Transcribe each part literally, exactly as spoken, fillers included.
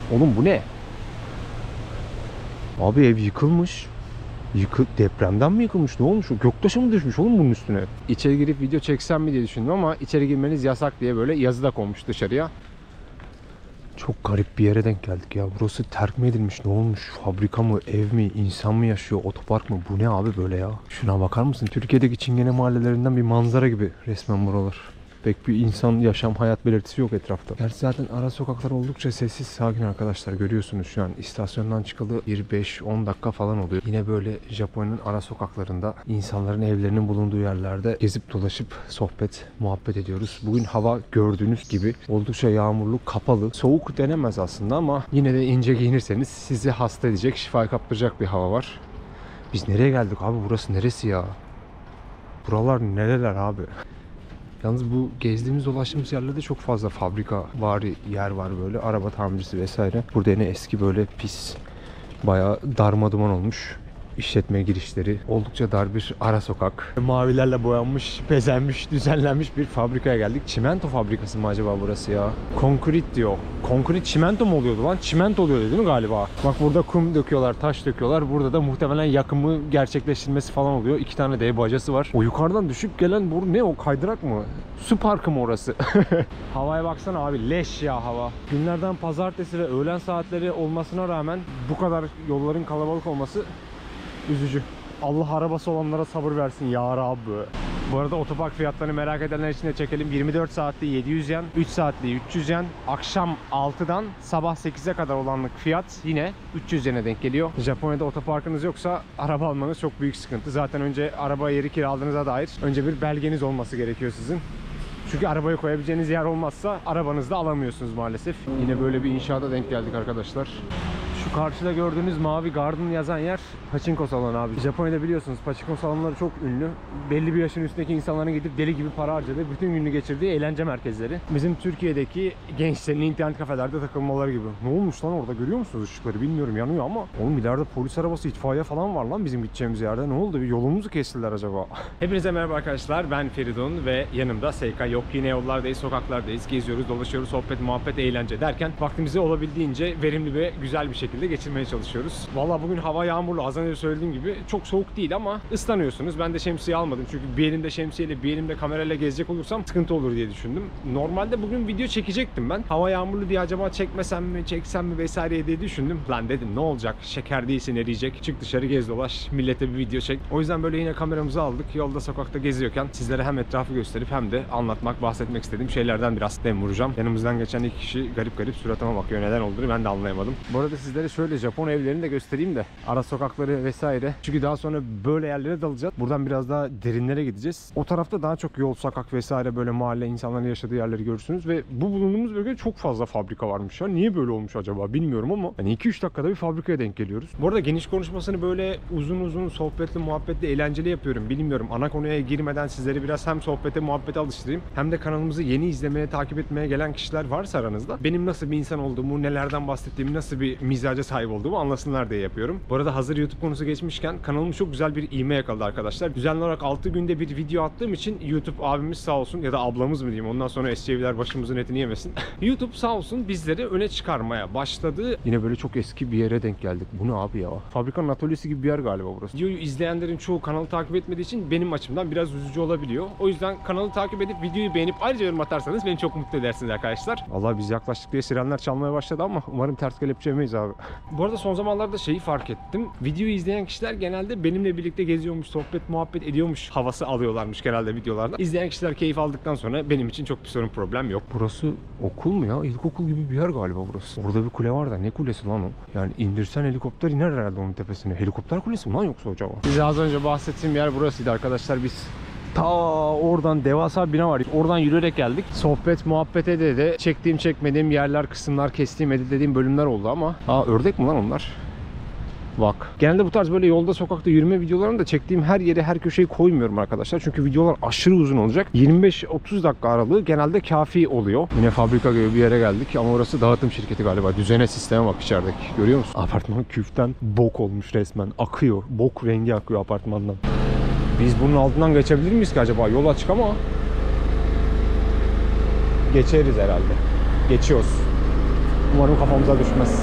Oğlum bu ne? Abi ev yıkılmış. Yıkı depremden mi yıkılmış? Ne olmuş? Göktaşı mı düşmüş oğlum bunun üstüne? İçeri girip video çeksem mi diye düşündüm ama içeri girmeniz yasak diye böyle yazı da konmuş dışarıya. Çok garip bir yere denk geldik ya. Burası terk mi edilmiş? Ne olmuş? Fabrika mı? Ev mi? İnsan mı yaşıyor? Otopark mı? Bu ne abi böyle ya? Şuna bakar mısın? Türkiye'deki Çingene mahallelerinden bir manzara gibi resmen buralar. Pek bir insan, yaşam, hayat belirtisi yok etrafta. Gerçi zaten ara sokaklar oldukça sessiz, sakin arkadaşlar. Görüyorsunuz şu an istasyondan çıkalı bir beş on dakika falan oluyor. Yine böyle Japonya'nın ara sokaklarında, insanların evlerinin bulunduğu yerlerde gezip dolaşıp sohbet, muhabbet ediyoruz. Bugün hava gördüğünüz gibi oldukça yağmurlu, kapalı. Soğuk denemez aslında ama yine de ince giyinirseniz sizi hasta edecek, şifa kaptıracak bir hava var. Biz nereye geldik abi? Burası neresi ya? Buralar nereler abi? Yalnız bu gezdiğimiz, dolaştığımız yerlerde çok fazla fabrika vari yer var böyle. Araba tamircisi vesaire. Burada yine eski böyle pis, bayağı darma duman olmuş işletme girişleri. Oldukça dar bir ara sokak. Mavilerle boyanmış, bezenmiş, düzenlenmiş bir fabrikaya geldik. Çimento fabrikası mı acaba burası ya? Konkrit diyor. Konkrit çimento mu oluyordu lan? Çimento oluyordu değil mi galiba? Bak burada kum döküyorlar, taş döküyorlar. Burada da muhtemelen yakımı gerçekleştirilmesi falan oluyor. İki tane dev bacası var. O yukarıdan düşüp gelen bu ne, o kaydırak mı? Su parkı mı orası? Havaya baksana abi, leş ya hava. Günlerden pazartesi ve öğlen saatleri olmasına rağmen bu kadar yolların kalabalık olması üzücü. Allah arabası olanlara sabır versin ya Rabbi. Bu arada otopark fiyatlarını merak edenler için de çekelim. yirmi dört saatli yedi yüz yen, üç saatli üç yüz yen, akşam altıdan sabah sekize kadar olanlık fiyat yine üç yüz yene denk geliyor. Japonya'da otoparkınız yoksa araba almanız çok büyük sıkıntı. Zaten önce araba yeri kiraladığınıza dair önce bir belgeniz olması gerekiyor sizin. Çünkü arabayı koyabileceğiniz yer olmazsa arabanızı da alamıyorsunuz maalesef. Yine böyle bir inşaata denk geldik arkadaşlar. Şu karşıda gördüğünüz mavi Garden yazan yer pachinko salonu abi. Japonya'da biliyorsunuz pachinko salonları çok ünlü. Belli bir yaşın üstündeki insanların gidip deli gibi para harcadığı, bütün gününü geçirdiği eğlence merkezleri. Bizim Türkiye'deki gençlerin internet kafelerde takılmaları gibi. Ne olmuş lan orada, görüyor musunuz ışıkları? Bilmiyorum, yanıyor ama. Oğlum ileride polis arabası, itfaiye falan var lan bizim gideceğimiz yerde. Ne oldu? Bir yolumuzu kestiler acaba? Hepinize merhaba arkadaşlar. Ben Feridun ve yanımda Seika yok. Yine yollardayız, sokaklardayız. Geziyoruz, dolaşıyoruz, sohbet, muhabbet, eğlence derken vaktimizi olabildiğince verimli ve güzel bir şekilde geçirmeye çalışıyoruz. Vallahi bugün hava yağmurlu. Az önce söylediğim gibi çok soğuk değil ama ıslanıyorsunuz. Ben de şemsiye almadım çünkü bir elimde şemsiyeyle bir elimde kamerayla gezecek olursam sıkıntı olur diye düşündüm. Normalde bugün video çekecektim ben. Hava yağmurlu diye acaba çekmesem mi, çeksem mi vesaire diye düşündüm. Lan dedim ne olacak? Şeker değilsin, eriyecek. Çık dışarı gez dolaş. Millete bir video çek. O yüzden böyle yine kameramızı aldık. Yolda, sokakta geziyorken sizlere hem etrafı gösterip hem de anlatmak, bahsetmek istediğim şeylerden biraz dem vuracağım. Yanımızdan geçen iki kişi garip garip suratıma bakıyor. Neden olduğunu ben de anlayamadım. Bu arada sizlere şöyle Japon evlerini de göstereyim de ara sokakları vesaire. Çünkü daha sonra böyle yerlere dalacağız. Buradan biraz daha derinlere gideceğiz. O tarafta daha çok yol, sokak vesaire, böyle mahalle, insanların yaşadığı yerleri görürsünüz ve bu bulunduğumuz bölgede çok fazla fabrika varmış ya. Niye böyle olmuş acaba bilmiyorum ama hani iki üç dakikada bir fabrikaya denk geliyoruz. Bu arada geniş konuşmasını böyle uzun uzun sohbetli, muhabbetli, eğlenceli yapıyorum. Bilmiyorum, ana konuya girmeden sizleri biraz hem sohbete, muhabbete alıştırayım hem de kanalımızı yeni izlemeye, takip etmeye gelen kişiler varsa aranızda benim nasıl bir insan olduğumu, nelerden bahsettiğimi, nasıl bir mizaca sahip olduğumu anlasınlar diye yapıyorum. Bu arada hazır YouTube konusu geçmişken kanalım çok güzel bir ivme yakaladı arkadaşlar. Düzenli olarak altı günde bir video attığım için YouTube abimiz sağ olsun, ya da ablamız mı diyeyim, ondan sonra S C V'ler başımızın etini yemesin. YouTube sağ olsun bizleri öne çıkarmaya başladı. Yine böyle çok eski bir yere denk geldik. Bu ne abi ya? Fabrikanın atölyesi gibi bir yer galiba burası. Videoyu izleyenlerin çoğu kanalı takip etmediği için benim açımdan biraz üzücü olabiliyor. O yüzden kanalı takip edip videoyu beğenip ayrıca yorum atarsanız beni çok mutlu edersiniz arkadaşlar. Allah, biz yaklaştık diye sirenler çalmaya başladı ama umarım ters kelepçe yemeyiz abi. Bu arada son zamanlarda şeyi fark ettim. Videoyu izleyen kişiler genelde benimle birlikte geziyormuş, sohbet, muhabbet ediyormuş havası alıyorlarmış genelde videolarda. İzleyen kişiler keyif aldıktan sonra benim için çok bir sorun, problem yok. Burası okul mu ya? İlkokul gibi bir yer galiba burası. Burada bir kule var da ne kulesi lan o? Yani indirsen helikopter iner herhalde onun tepesine. Helikopter kulesi mi lan yoksa acaba? Size az önce bahsettiğim yer burasıydı arkadaşlar. Biz ta oradan devasa bir bina var. Oradan yürüyerek geldik. Sohbet, muhabbete de de çektiğim, çekmediğim yerler, kısımlar, kestiğim, editlediğim bölümler oldu ama. Aa, ördek mi lan onlar? Bak. Genelde bu tarz böyle yolda, sokakta yürüme videolarını da çektiğim her yere, her köşeyi koymuyorum arkadaşlar. Çünkü videolar aşırı uzun olacak. yirmi beş otuz dakika aralığı genelde kafi oluyor. Yine fabrika gibi bir yere geldik ama orası dağıtım şirketi galiba. Düzene, sisteme bak içerideki. Görüyor musun? Apartman küften bok olmuş resmen. Akıyor. Bok rengi akıyor apartmandan. Biz bunun altından geçebilir miyiz ki acaba? Yol açık ama geçeriz herhalde. Geçiyoruz. Umarım kafamıza düşmez.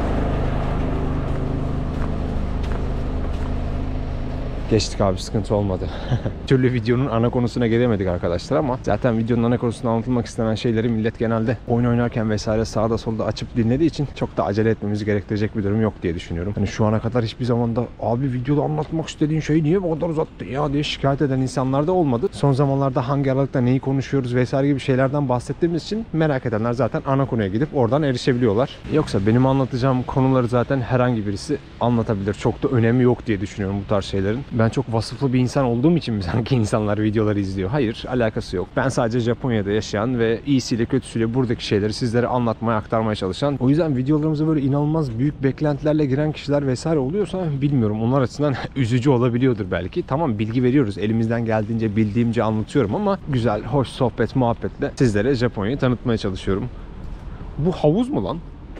Geçtik abi, sıkıntı olmadı. Türlü videonun ana konusuna gelemedik arkadaşlar ama zaten videonun ana konusunda anlatılmak istenen şeyleri millet genelde oyun oynarken vesaire sağda solda açıp dinlediği için çok da acele etmemizi gerektirecek bir durum yok diye düşünüyorum. Hani şu ana kadar hiçbir zamanda abi videoda anlatmak istediğin şeyi niye bu kadar uzattın ya diye şikayet eden insanlar da olmadı. Son zamanlarda hangi aralıkta neyi konuşuyoruz vesaire gibi şeylerden bahsettiğimiz için merak edenler zaten ana konuya gidip oradan erişebiliyorlar. Yoksa benim anlatacağım konuları zaten herhangi birisi anlatabilir. Çok da önemi yok diye düşünüyorum bu tarz şeylerin. Ben çok vasıflı bir insan olduğum için mi sanki insanlar videoları izliyor? Hayır, alakası yok. Ben sadece Japonya'da yaşayan ve iyisiyle kötüsüyle buradaki şeyleri sizlere anlatmaya, aktarmaya çalışan. O yüzden videolarımıza böyle inanılmaz büyük beklentilerle giren kişiler vesaire oluyorsa bilmiyorum. Onlar açısından üzücü olabiliyordur belki. Tamam, bilgi veriyoruz. Elimizden geldiğince, bildiğimce anlatıyorum ama güzel, hoş sohbet, muhabbetle sizlere Japonya'yı tanıtmaya çalışıyorum. Bu havuz mu lan?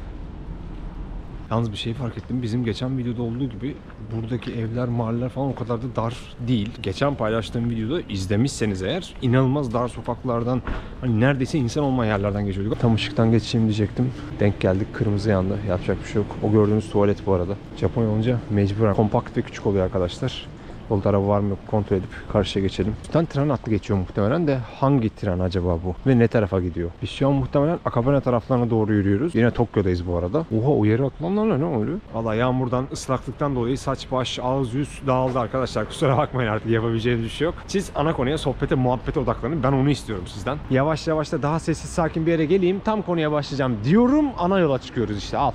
Yalnız bir şey fark ettim. Bizim geçen videoda olduğu gibi buradaki evler, mahalleler falan o kadar da dar değil. Geçen paylaştığım videoda izlemişseniz eğer inanılmaz dar sokaklardan, hani neredeyse insan olmayan yerlerden geçiyorduk. Tam ışıktan geçeyim diyecektim. Denk geldik. Kırmızı yandı. Yapacak bir şey yok. O gördüğünüz tuvalet bu arada. Japonya olunca mecburen kompakt ve küçük oluyor arkadaşlar. Yolda araba var mı yok kontrol edip karşıya geçelim. Üstten tren hattı geçiyor muhtemelen de hangi tren acaba bu? Ve ne tarafa gidiyor? Biz şu an muhtemelen Akabane taraflarına doğru yürüyoruz. Yine Tokyo'dayız bu arada. Oha, o yere atılanlarla ne oluyor? Valla yağmurdan, ıslaklıktan dolayı saç, baş, ağız, yüz dağıldı arkadaşlar. Kusura bakmayın, artık yapabileceğimiz bir şey yok. Siz ana konuya, sohbete, muhabbete odaklanın. Ben onu istiyorum sizden. Yavaş yavaş da daha sessiz, sakin bir yere geleyim. Tam konuya başlayacağım diyorum. Ana yola çıkıyoruz işte, al.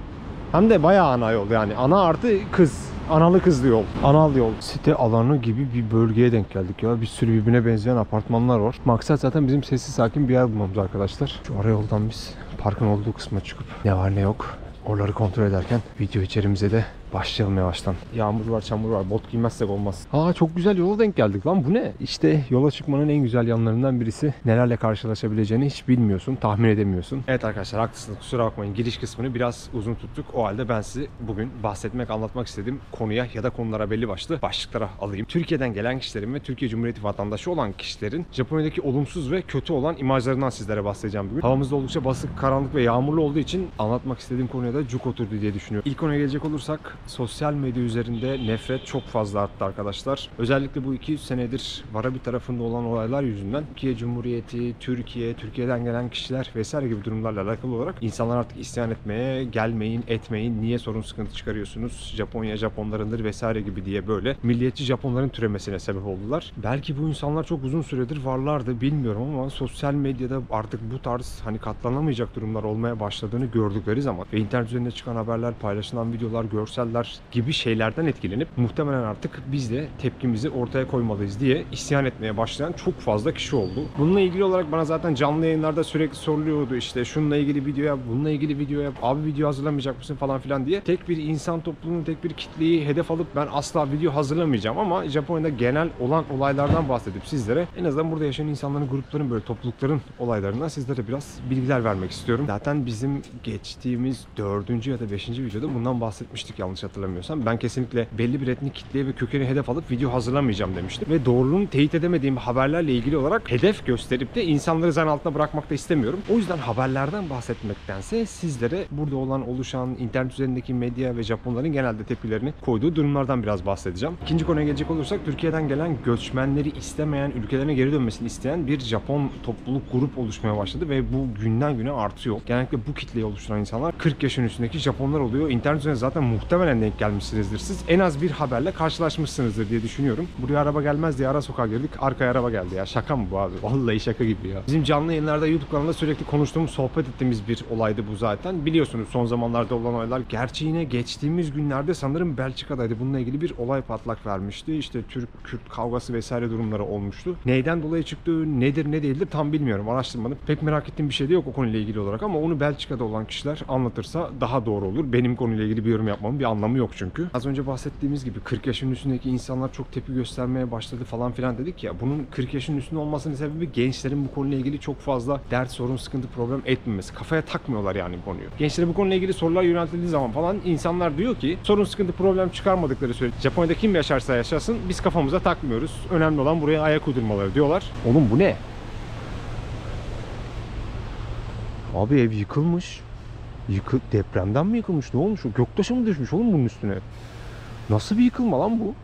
Hem de bayağı ana yol yani. Ana artı kız. Analı kızlı yol. Anal yol. Site alanı gibi bir bölgeye denk geldik ya. Bir sürü birbirine benzeyen apartmanlar var. Maksat zaten bizim sessiz sakin bir yer bulmamız arkadaşlar. Şu ara yoldan biz parkın olduğu kısma çıkıp ne var ne yok oraları kontrol ederken video içerimize de başlayalım yavaştan. Yağmur var, çamur var. Bot giymezsek olmaz. Aa, çok güzel yola denk geldik lan. Bu ne? İşte yola çıkmanın en güzel yanlarından birisi. Nelerle karşılaşabileceğini hiç bilmiyorsun, tahmin edemiyorsun. Evet arkadaşlar, haklısınız. Kusura bakmayın. Giriş kısmını biraz uzun tuttuk. O halde ben sizi bugün bahsetmek, anlatmak istediğim konuya ya da konulara belli başlı başlıklara alayım. Türkiye'den gelen kişilerin ve Türkiye Cumhuriyeti vatandaşı olan kişilerin Japonya'daki olumsuz ve kötü olan imajlarından sizlere bahsedeceğim bugün. Havamız da oldukça basık, karanlık ve yağmurlu olduğu için anlatmak istediğim konuya da cuk oturdu diye düşünüyorum. İlk konuya gelecek olursak, sosyal medya üzerinde nefret çok fazla arttı arkadaşlar. Özellikle bu iki yüz senedir Varabi tarafında olan olaylar yüzünden Türkiye Cumhuriyeti, Türkiye, Türkiye'den gelen kişiler vesaire gibi durumlarla alakalı olarak insanlar artık isyan etmeye, gelmeyin, etmeyin, niye sorun sıkıntı çıkarıyorsunuz, Japonya Japonlarındır vesaire gibi diye böyle milliyetçi Japonların türemesine sebep oldular. Belki bu insanlar çok uzun süredir varlardı, bilmiyorum ama sosyal medyada artık bu tarz hani katlanamayacak durumlar olmaya başladığını gördükleri zaman ve internet üzerinde çıkan haberler, paylaşılan videolar, görseller gibi şeylerden etkilenip muhtemelen artık biz de tepkimizi ortaya koymalıyız diye isyan etmeye başlayan çok fazla kişi oldu. Bununla ilgili olarak bana zaten canlı yayınlarda sürekli soruluyordu, işte şununla ilgili video yap, bununla ilgili video yap, abi video hazırlamayacak mısın falan filan diye. Tek bir insan topluluğunu, tek bir kitleyi hedef alıp ben asla video hazırlamayacağım ama Japonya'da genel olan olaylardan bahsedip sizlere, en azından burada yaşayan insanların, grupların, böyle toplulukların olaylarından sizlere biraz bilgiler vermek istiyorum. Zaten bizim geçtiğimiz dördüncü ya da beşinci videoda bundan bahsetmiştik yanlış hatırlamıyorsam. Ben kesinlikle belli bir etnik kitleye ve kökeni hedef alıp video hazırlamayacağım demiştim. Ve doğruluğunu teyit edemediğim haberlerle ilgili olarak hedef gösterip de insanları zan altında bırakmak da istemiyorum. O yüzden haberlerden bahsetmektense sizlere burada olan, oluşan, internet üzerindeki medya ve Japonların genelde tepkilerini koyduğu durumlardan biraz bahsedeceğim. İkinci konuya gelecek olursak, Türkiye'den gelen göçmenleri istemeyen, ülkelerine geri dönmesini isteyen bir Japon topluluk, grup oluşmaya başladı ve bu günden güne artıyor. Genellikle bu kitleyi oluşturan insanlar kırk yaşın üstündeki Japonlar oluyor. İnternet üzerinde zaten muhtemelen denk gelmişsinizdir siz. En az bir haberle karşılaşmışsınızdır diye düşünüyorum. Buraya araba gelmez diye ara sokağa girdik. Arkaya araba geldi ya. Şaka mı bu abi? Vallahi şaka gibi ya. Bizim canlı yayınlarda YouTube kanalında sürekli konuştuğumuz, sohbet ettiğimiz bir olaydı bu zaten. Biliyorsunuz son zamanlarda olan olaylar. Gerçi yine geçtiğimiz günlerde sanırım Belçika'daydı. Bununla ilgili bir olay patlak vermişti. İşte Türk-Kürt kavgası vesaire durumları olmuştu. Neyden dolayı çıktı, nedir ne değildir tam bilmiyorum. Araştırmadım. Pek merak ettiğim bir şey de yok o konuyla ilgili olarak ama onu Belçika'da olan kişiler anlatırsa daha doğru olur. Benim konuyla ilgili bir yorum yapmamın bir anlamı yok çünkü. Az önce bahsettiğimiz gibi kırk yaşın üstündeki insanlar çok tepki göstermeye başladı falan filan dedik ya. Bunun kırk yaşın üstünde olmasının sebebi gençlerin bu konuyla ilgili çok fazla dert, sorun, sıkıntı, problem etmemesi. Kafaya takmıyorlar yani bu konuyu. Gençlere bu konuyla ilgili sorular yöneltildiği zaman falan insanlar diyor ki sorun, sıkıntı, problem çıkarmadıkları sürece Japonya'da kim yaşarsa yaşasın biz kafamıza takmıyoruz. Önemli olan buraya ayak uydurmaları diyorlar. Oğlum bu ne? Abi ev yıkılmış. Yıkı depremden mi yıkılmış? Ne olmuş? Göktaşı mı düşmüş oğlum bunun üstüne? Nasıl bir yıkılma lan bu?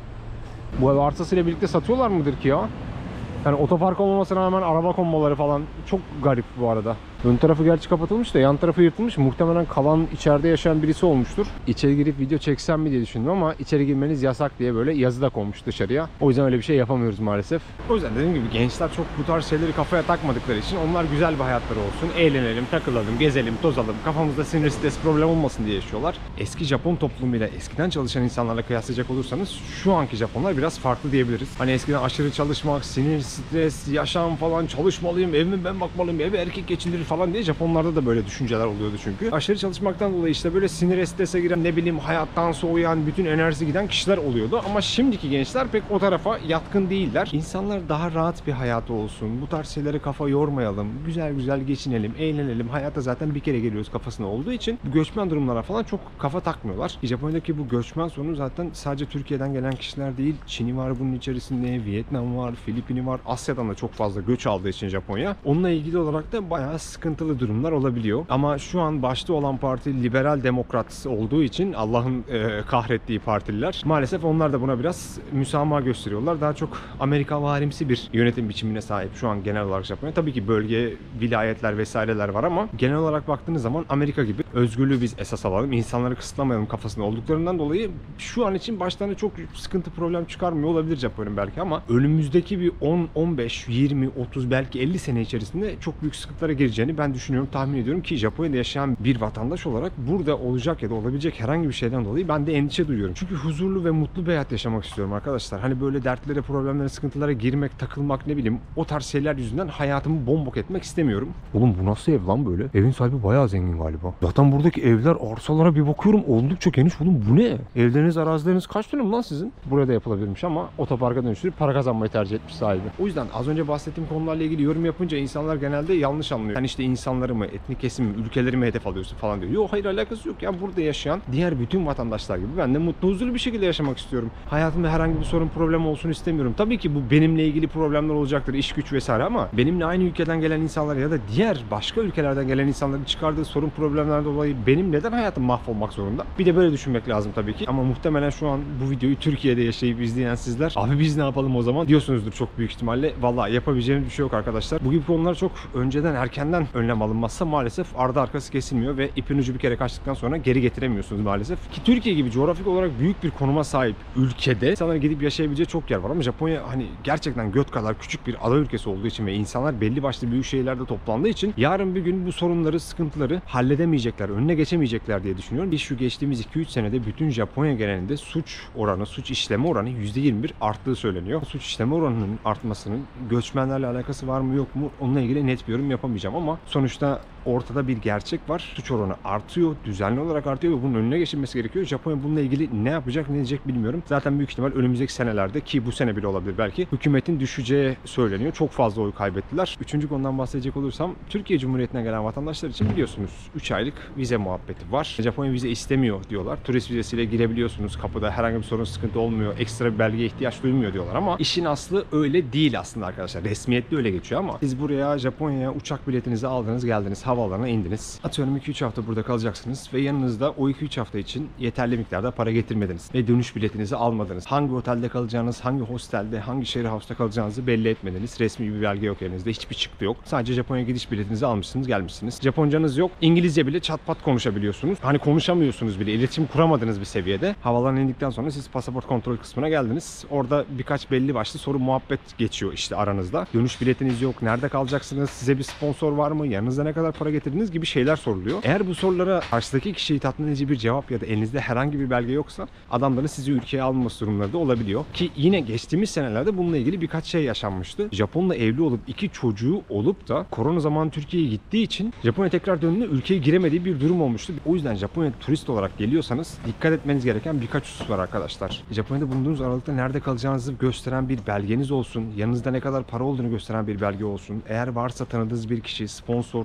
Bu ev arsasıyla birlikte satıyorlar mıdır ki ya? Yani otopark olmamasına rağmen araba konmaları falan çok garip bu arada. Ön tarafı gerçi kapatılmış da yan tarafı yırtılmış. Muhtemelen kalan içeride yaşayan birisi olmuştur. İçeri girip video çeksem mi diye düşündüm ama içeri girmeniz yasak diye böyle yazı da konmuş dışarıya. O yüzden öyle bir şey yapamıyoruz maalesef. O yüzden dediğim gibi gençler çok bu tarz şeyleri kafaya takmadıkları için onlar güzel bir hayatları olsun. Eğlenelim, takılalım, gezelim, tozalım. Kafamızda sinir, stres, problem olmasın diye yaşıyorlar. Eski Japon toplumuyla eskiden çalışan insanlarla kıyaslayacak olursanız şu anki Japonlar biraz farklı diyebiliriz. Hani eskiden aşırı çalışmak, sinir, stres, yaşam falan, çalışmalıyım, evime ben bakmalıyım, evi erkek geçindirir falan diye Japonlarda da böyle düşünceler oluyordu çünkü. Aşırı çalışmaktan dolayı işte böyle sinire, strese giren, ne bileyim hayattan soğuyan, bütün enerjisi giden kişiler oluyordu. Ama şimdiki gençler pek o tarafa yatkın değiller. İnsanlar daha rahat bir hayatı olsun, bu tarz şeylere kafa yormayalım, güzel güzel geçinelim, eğlenelim. Hayata zaten bir kere geliyoruz kafasına olduğu için bu göçmen durumlara falan çok kafa takmıyorlar. Japonya'daki bu göçmen sorunu zaten sadece Türkiye'den gelen kişiler değil. Çin'i var bunun içerisinde, Vietnam var, Filipin'i var. Asya'dan da çok fazla göç aldığı için Japonya. Onunla ilgili olarak da bayağı sıkıntılı durumlar olabiliyor. Ama şu an başta olan parti liberal demokrat olduğu için Allah'ın e, kahrettiği partililer maalesef onlar da buna biraz müsamaha gösteriyorlar. Daha çok Amerika varimsi bir yönetim biçimine sahip şu an genel olarak Japonya. Tabii ki bölge, vilayetler vesaireler var ama genel olarak baktığınız zaman Amerika gibi özgürlüğü biz esas alalım, insanları kısıtlamayalım kafasında olduklarından dolayı şu an için başlarına çok sıkıntı problem çıkarmıyor olabilir Japonya'nın belki ama önümüzdeki bir on, on beş, yirmi, otuz belki elli sene içerisinde çok büyük sıkıntılara gireceğini ben düşünüyorum, tahmin ediyorum ki Japonya'da yaşayan bir vatandaş olarak burada olacak ya da olabilecek herhangi bir şeyden dolayı ben de endişe duyuyorum. Çünkü huzurlu ve mutlu bir hayat yaşamak istiyorum arkadaşlar. Hani böyle dertlere, problemlere, sıkıntılara girmek, takılmak ne bileyim o tarz şeyler yüzünden hayatımı bombok etmek istemiyorum. Oğlum bu nasıl ev lan böyle? Evin sahibi bayağı zengin galiba. Zaten buradaki evler, arsalara bir bakıyorum oldukça geniş. Oğlum bu ne? Evleriniz, arazileriniz kaç dönüm lan sizin? Burada yapılabilirmiş ama otoparka dönüştürüp para kazanmayı tercih etmiş sahibi. O yüzden az önce bahsettiğim konularla ilgili yorum yapınca insanlar genelde yanlış anlıyor. Yani işte insanları mı, etnik kesim mi, ülkeleri mi hedef alıyorsun falan diyor. Yok hayır, alakası yok. Yani burada yaşayan diğer bütün vatandaşlar gibi ben de mutlu, huzurlu bir şekilde yaşamak istiyorum. Hayatımda herhangi bir sorun, problem olsun istemiyorum. Tabii ki bu benimle ilgili problemler olacaktır, iş güç vesaire ama benimle aynı ülkeden gelen insanlar ya da diğer başka ülkelerden gelen insanların çıkardığı sorun, problemlerden dolayı benim neden hayatım mahvolmak zorunda? Bir de böyle düşünmek lazım tabii ki. Ama muhtemelen şu an bu videoyu Türkiye'de yaşayıp izleyen sizler, abi biz ne yapalım o zaman diyorsunuzdur çok büyük ihtimalle. Vallahi yapabileceğimiz bir şey yok arkadaşlar. Bu gibi konular çok önceden, erkenden önlem alınmazsa maalesef ardı arkası kesilmiyor ve ipin ucu bir kere kaçtıktan sonra geri getiremiyorsunuz maalesef. Ki Türkiye gibi coğrafik olarak büyük bir konuma sahip ülkede insanlar gidip yaşayabileceği çok yer var ama Japonya hani gerçekten göt kadar küçük bir ada ülkesi olduğu için ve insanlar belli başlı büyük şehirlerde toplandığı için yarın bir gün bu sorunları, sıkıntıları halledemeyecekler, önüne geçemeyecekler diye düşünüyorum. Biz şu geçtiğimiz iki üç senede bütün Japonya genelinde suç oranı, suç işleme oranı yüzde yirmi bir arttığı söyleniyor. Suç işleme oranının artmasının göçmenlerle alakası var mı yok mu onunla ilgili net bir yorum yapamayacağım ama sonuçta ortada bir gerçek var. Suç oranı artıyor, düzenli olarak artıyor ve bunun önüne geçilmesi gerekiyor. Japonya bununla ilgili ne yapacak, ne diyecek bilmiyorum. Zaten büyük ihtimal önümüzdeki senelerde, ki bu sene bile olabilir belki, hükümetin düşeceği söyleniyor. Çok fazla oy kaybettiler. Üçüncü konudan bahsedecek olursam, Türkiye Cumhuriyeti'ne gelen vatandaşlar için biliyorsunuz üç aylık vize muhabbeti var. Japonya vize istemiyor diyorlar. Turist vizesiyle girebiliyorsunuz kapıda. Herhangi bir sorun, sıkıntı olmuyor. Ekstra bir belgeye ihtiyaç duymuyor diyorlar ama işin aslı öyle değil aslında arkadaşlar. Resmiyetli öyle geçiyor ama siz buraya, Japonya'ya uçak biletinizi aldınız, geldiniz, havaalanına indiniz. Atıyorum iki üç hafta burada kalacaksınız ve yanınızda o iki üç hafta için yeterli miktarda para getirmediniz ve dönüş biletinizi almadınız. Hangi otelde kalacağınız, hangi hostelde, hangi şehir house'ta kalacağınızı belli etmediniz. Resmi bir belge yok elinizde, hiçbir çıktı yok. Sadece Japonya gidiş biletinizi almışsınız, gelmişsiniz. Japoncanız yok. İngilizce bile çat pat konuşabiliyorsunuz. Hani konuşamıyorsunuz bile, iletişim kuramadığınız bir seviyede. Havalarına indikten sonra siz pasaport kontrol kısmına geldiniz. Orada birkaç belli başlı soru, muhabbet geçiyor işte aranızda. Dönüş biletiniz yok, nerede kalacaksınız, size bir sponsor var mı, yanınızda ne kadar para getirdiniz gibi şeyler soruluyor. Eğer bu sorulara karşıdaki kişiyi tatmin edici bir cevap ya da elinizde herhangi bir belge yoksa adamların sizi ülkeye alması durumları da olabiliyor. Ki yine geçtiğimiz senelerde bununla ilgili birkaç şey yaşanmıştı. Japonla evli olup iki çocuğu olup da korona zamanı Türkiye'ye gittiği için Japonya tekrar döndüğünde ülkeye giremediği bir durum olmuştu. O yüzden Japonya turist olarak geliyorsanız dikkat etmeniz gereken birkaç husus var arkadaşlar. Japonya'da bulunduğunuz aralıkta nerede kalacağınızı gösteren bir belgeniz olsun. Yanınızda ne kadar para olduğunu gösteren bir belge olsun. Eğer varsa tanıdığınız bir kişi, sponsor, isim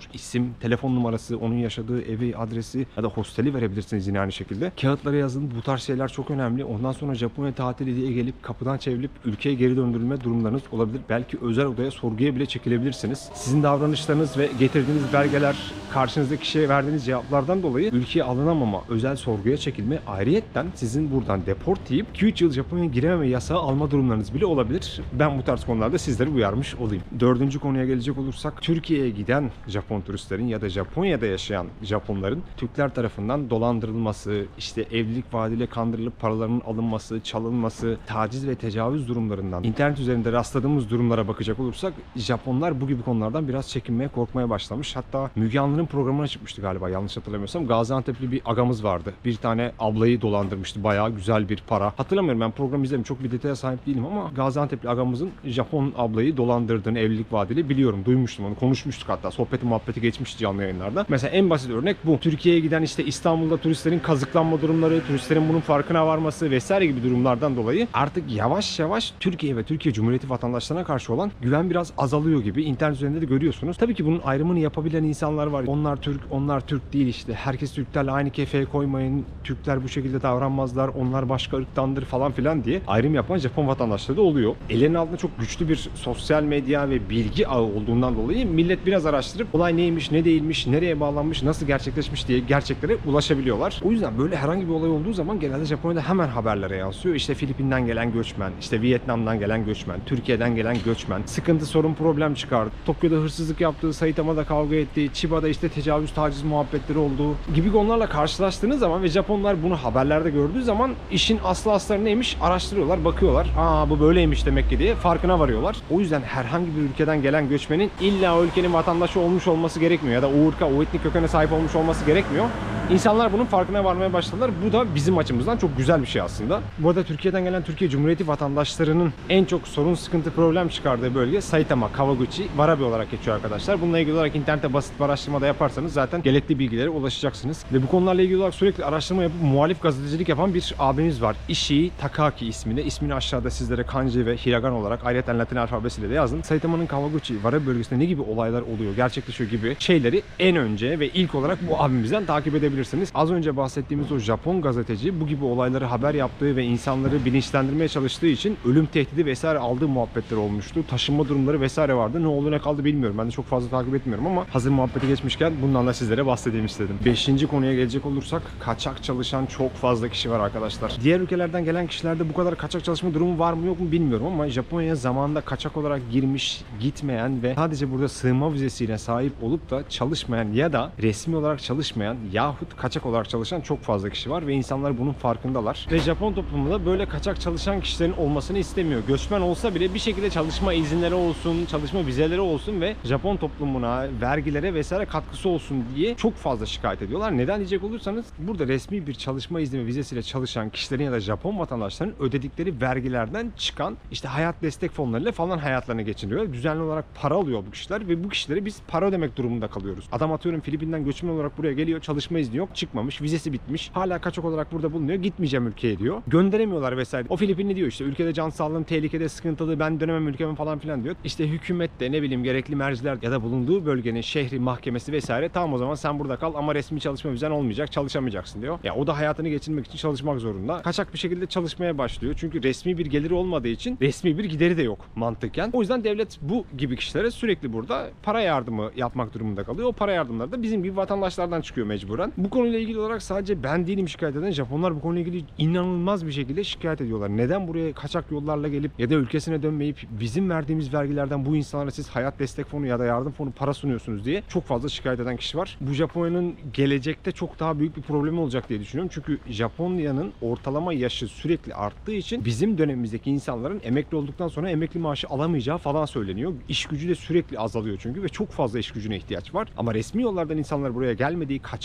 isim, telefon numarası, onun yaşadığı evi, adresi ya da hosteli verebilirsiniz yine aynı şekilde. Kağıtlara yazın. Bu tarz şeyler çok önemli. Ondan sonra Japonya tatili diye gelip kapıdan çevrilip ülkeye geri döndürülme durumlarınız olabilir. Belki özel odaya sorguya bile çekilebilirsiniz. Sizin davranışlarınız ve getirdiğiniz belgeler, karşınızdaki kişiye verdiğiniz cevaplardan dolayı ülkeye alınamama, özel sorguya çekilme, ayrıyetten sizin buradan deport deyip iki üç yıl Japonya'ya girememe yasağı alma durumlarınız bile olabilir. Ben bu tarz konularda sizleri uyarmış olayım. Dördüncü konuya gelecek olursak, Türkiye'ye giden Japon turistlerin ya da Japonya'da yaşayan Japonların Türkler tarafından dolandırılması, işte evlilik vaadiyle kandırılıp paralarının alınması, çalınması, taciz ve tecavüz durumlarından internet üzerinde rastladığımız durumlara bakacak olursak, Japonlar bu gibi konulardan biraz çekinmeye, korkmaya başlamış. Hatta Müge Anlı'nın programına çıkmıştı galiba, yanlış hatırlamıyorsam. Gaziantep'li bir agamız vardı. Bir tane ablayı dolandırmıştı. Bayağı güzel bir para. Hatırlamıyorum, ben programı izledim. Çok bir detaya sahip değilim ama Gaziantep'li agamızın Japon ablayı dolandırdığını evlilik vaadiyle biliyorum. Duymuştum onu. Konuşmuştuk hatta. Sohbeti muhabbeti geçmişti canlı yayınlarda. Mesela en basit örnek bu. Türkiye'ye giden işte İstanbul'da turistlerin kazıklanma durumları, turistlerin bunun farkına varması vesaire gibi durumlardan dolayı artık yavaş yavaş Türkiye ve Türkiye Cumhuriyeti vatandaşlarına karşı olan güven biraz azalıyor gibi. İnternet üzerinde de görüyorsunuz. Tabii ki bunun ayrımını yapabilen insanlar var. Onlar Türk, onlar Türk değil işte. Herkes Türklerle aynı kefeye koymayın. Türkler bu şekilde davranmazlar. Onlar başka ırktandır falan filan diye ayrım yapan Japon vatandaşları da oluyor. Ellerinin altında çok güçlü bir sosyal medya ve bilgi ağı olduğundan dolayı millet biraz araştırıp olay neymiş, ne değilmiş, nereye bağlanmış, nasıl gerçekleşmiş diye gerçeklere ulaşabiliyorlar. O yüzden böyle herhangi bir olay olduğu zaman genelde Japonya'da hemen haberlere yansıyor. İşte Filipin'den gelen göçmen, işte Vietnam'dan gelen göçmen, Türkiye'den gelen göçmen, sıkıntı, sorun, problem çıkardı. Tokyo'da hırsızlık yaptığı, Saitama'da kavga ettiği, Chiba'da işte tecavüz, taciz muhabbetleri olduğu gibi konularla karşılaştığınız zaman ve Japonlar bunu haberlerde gördüğü zaman işin aslı asları neymiş araştırıyorlar, bakıyorlar. Aa bu böyleymiş demek ki diye farkına varıyorlar. O yüzden herhangi bir ülkeden gelen göçmenin illa o ülkenin vatandaşı olmuş olması gerekmiyor ya da o ırka, o etnik kökene sahip olmuş olması gerekmiyor. İnsanlar bunun farkına varmaya başladılar. Bu da bizim açımızdan çok güzel bir şey aslında. Bu arada Türkiye'den gelen Türkiye Cumhuriyeti vatandaşlarının en çok sorun, sıkıntı, problem çıkardığı bölge Saitama, Kawaguchi, Warabe olarak geçiyor arkadaşlar. Bununla ilgili olarak internette basit bir araştırmada yaparsanız zaten gerekli bilgilere ulaşacaksınız. Ve bu konularla ilgili olarak sürekli araştırma yapıp muhalif gazetecilik yapan bir abimiz var. Ishii Takaki isminde. İsmini aşağıda sizlere kanji ve hiragan olarak ayrıca Latin alfabesiyle de yazdım. Saitama'nın Kawaguchi, Warabe bölgesinde ne gibi olaylar oluyor, gerçekleşiyor gibi şeyleri en önce ve ilk olarak bu abimizden takip edebilirsiniz. Az önce bahsettiğimiz o Japon gazeteci bu gibi olayları haber yaptığı ve insanları bilinçlendirmeye çalıştığı için ölüm tehdidi vesaire aldığı muhabbetler olmuştu. Taşınma durumları vesaire vardı. Ne oldu ne kaldı bilmiyorum. Ben de çok fazla takip etmiyorum ama hazır muhabbeti geçmişken bundan da sizlere bahsedeyim istedim. Beşinci konuya gelecek olursak, kaçak çalışan çok fazla kişi var arkadaşlar. Diğer ülkelerden gelen kişilerde bu kadar kaçak çalışma durumu var mı yok mu bilmiyorum ama Japonya'ya zamanında kaçak olarak girmiş, gitmeyen ve sadece burada sığınma vizesiyle sahip olup da çalışmayan ya da resmi olarak çalışmayan yahut kaçak olarak çalışan çok fazla kişi var ve insanlar bunun farkındalar. Ve Japon toplumunda böyle kaçak çalışan kişilerin olmasını istemiyor. Göçmen olsa bile bir şekilde çalışma izinleri olsun, çalışma vizeleri olsun ve Japon toplumuna, vergilere vesaire katkısı olsun diye çok fazla şikayet ediyorlar. Neden diyecek olursanız, burada resmi bir çalışma izni ve vizesiyle çalışan kişilerin ya da Japon vatandaşlarının ödedikleri vergilerden çıkan işte hayat destek fonlarıyla falan hayatlarını geçiniyor. Düzenli olarak para alıyor bu kişiler ve bu kişilere biz para ödemek durumunda kalıyoruz. Adam atıyorum Filipin'den göçmen olarak buraya geliyor, çalışma izni yok, çıkmamış, vizesi bitmiş. Hala kaçak olarak burada bulunuyor. Gitmeyeceğim ülkeye diyor. Gönderemiyorlar vesaire. O Filipinli diyor işte ülkede can sağlığım tehlikede, sıkıntılı, ben dönemem ülkeme falan filan diyor. İşte hükümet de ne bileyim gerekli merciler ya da bulunduğu bölgenin şehri, mahkemesi vesaire tamam o zaman sen burada kal ama resmi çalışma vizen olmayacak, çalışamayacaksın diyor. Ya o da hayatını geçirmek için çalışmak zorunda. Kaçak bir şekilde çalışmaya başlıyor. Çünkü resmi bir geliri olmadığı için resmi bir gideri de yok mantıken. O yüzden devlet bu gibi kişilere sürekli burada para yardımı yapmak durumunda kalıyor. O para yardımları da bizim gibi vatandaşlardan çıkıyor mecburen. Bu konuyla ilgili olarak sadece ben değilim şikayet eden. Japonlar bu konuyla ilgili inanılmaz bir şekilde şikayet ediyorlar. Neden buraya kaçak yollarla gelip ya da ülkesine dönmeyip bizim verdiğimiz vergilerden bu insanlara siz hayat destek fonu ya da yardım fonu para sunuyorsunuz diye çok fazla şikayet eden kişi var. Bu Japonya'nın gelecekte çok daha büyük bir problemi olacak diye düşünüyorum. Çünkü Japonya'nın ortalama yaşı sürekli arttığı için bizim dönemimizdeki insanların emekli olduktan sonra emekli maaşı alamayacağı falan söyleniyor. İş gücü de sürekli azalıyor çünkü ve çok fazla iş gücüne ihtiyaç var. Ama resmi yollardan insanlar buraya gelmediği, kaçtığı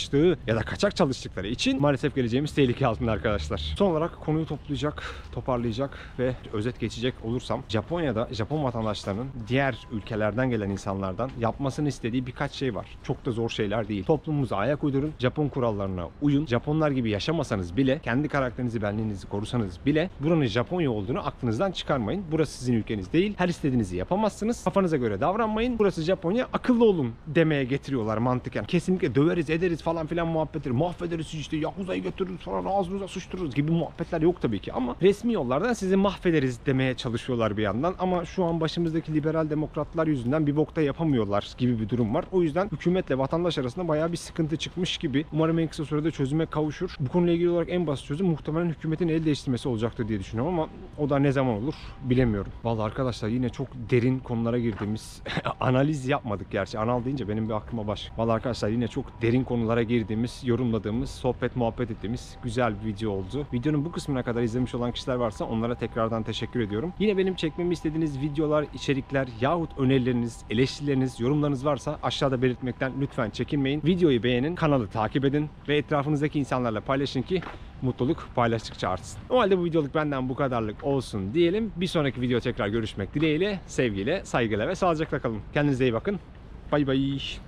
ya da kaçak çalıştıkları için maalesef geleceğimiz tehlike altında arkadaşlar. Son olarak konuyu toplayacak, toparlayacak ve özet geçecek olursam, Japonya'da Japon vatandaşlarının diğer ülkelerden gelen insanlardan yapmasını istediği birkaç şey var. Çok da zor şeyler değil. Toplumumuza ayak uydurun, Japon kurallarına uyun. Japonlar gibi yaşamasanız bile, kendi karakterinizi, benliğinizi korusanız bile buranın Japonya olduğunu aklınızdan çıkarmayın. Burası sizin ülkeniz değil. Her istediğinizi yapamazsınız. Kafanıza göre davranmayın. Burası Japonya, akıllı olun demeye getiriyorlar mantıken. Kesinlikle döveriz, ederiz falan filan muhabbetleri. Mahvederiz işte, Yakuza'yı götürürüz falan, ağzınıza sıçtırırız gibi muhabbetler yok tabii ki. Ama resmi yollardan sizi mahvederiz demeye çalışıyorlar bir yandan. Ama şu an başımızdaki liberal demokratlar yüzünden bir bokta yapamıyorlar gibi bir durum var. O yüzden hükümetle vatandaş arasında bayağı bir sıkıntı çıkmış gibi. Umarım en kısa sürede çözüme kavuşur. Bu konuyla ilgili olarak en basit çözüm muhtemelen hükümetin el değiştirmesi olacaktır diye düşünüyorum ama o da ne zaman olur bilemiyorum. Vallahi arkadaşlar yine çok derin konulara girdiğimiz analiz yapmadık gerçi. Anal deyince benim bir aklıma baş. Vallahi arkadaşlar yine çok derin konulara girdiğimiz, yorumladığımız, sohbet muhabbet ettiğimiz güzel bir video oldu. Videonun bu kısmına kadar izlemiş olan kişiler varsa onlara tekrardan teşekkür ediyorum. Yine benim çekmemi istediğiniz videolar, içerikler yahut önerileriniz, eleştirileriniz, yorumlarınız varsa aşağıda belirtmekten lütfen çekinmeyin. Videoyu beğenin, kanalı takip edin ve etrafınızdaki insanlarla paylaşın ki mutluluk paylaştıkça artsın. O halde bu videoluk benden bu kadarlık olsun diyelim. Bir sonraki video tekrar görüşmek dileğiyle, sevgiyle, saygıyla ve sağlıcakla kalın. Kendinize iyi bakın. Bay bay.